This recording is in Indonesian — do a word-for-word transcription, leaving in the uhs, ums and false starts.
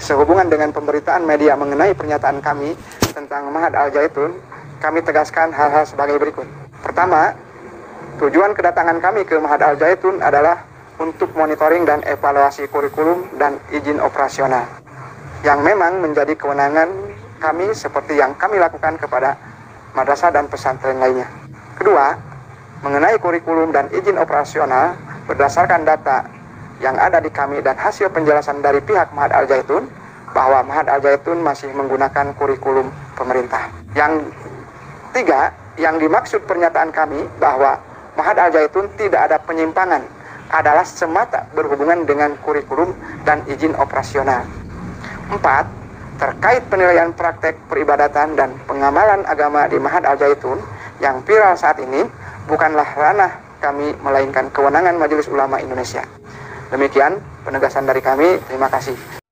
sehubungan dengan pemberitaan media mengenai pernyataan kami tentang Ma'had Al Zaitun, kami tegaskan hal-hal sebagai berikut. Pertama, tujuan kedatangan kami ke Ma'had Al Zaitun adalah untuk monitoring dan evaluasi kurikulum dan izin operasional yang memang menjadi kewenangan kami seperti yang kami lakukan kepada madrasah dan pesantren lainnya. Kedua, mengenai kurikulum dan izin operasional berdasarkan data yang ada di kami dan hasil penjelasan dari pihak Ma'had Al Zaitun bahwa Ma'had Al Zaitun masih menggunakan kurikulum pemerintah. Yang tiga, yang dimaksud pernyataan kami bahwa Ma'had Al Zaitun tidak ada penyimpangan adalah semata berhubungan dengan kurikulum dan izin operasional. Empat, terkait penilaian praktek peribadatan dan pengamalan agama di Ma'had Al Zaitun yang viral saat ini bukanlah ranah kami melainkan kewenangan Majelis Ulama Indonesia. Demikian penegasan dari kami. Terima kasih.